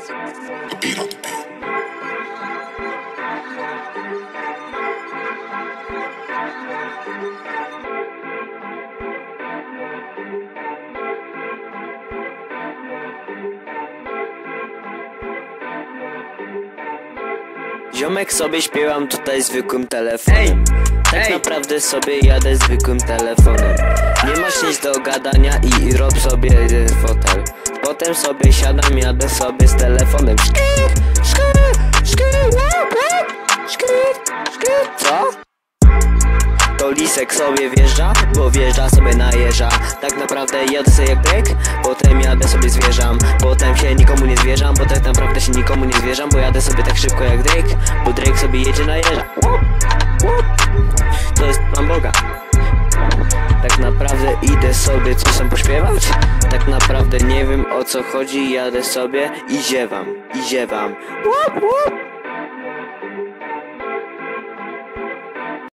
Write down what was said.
Ziomek, sobie śpiewam tutaj zwykłym telefonem. Tak naprawdę sobie jadę zwykłym telefonem. Nie masz nic do gadania i rob sobie jeden fotel. Potem sobie siadam, jadę sobie z telefonem. Co? To lisek sobie wjeżdża, bo wjeżdża sobie na jeża. Tak naprawdę jadę sobie jak Drake, potem jadę sobie zwierzam. Potem się nikomu nie zwierzam, bo tak naprawdę się nikomu nie zwierzam. Bo jadę sobie tak szybko jak Drake, bo Drake sobie jedzie na jeża. To jest plan Boga. Tak naprawdę idę sobie coś tam pośpiewać. Tak naprawdę nie wiem o co chodzi, jadę sobie i ziewam.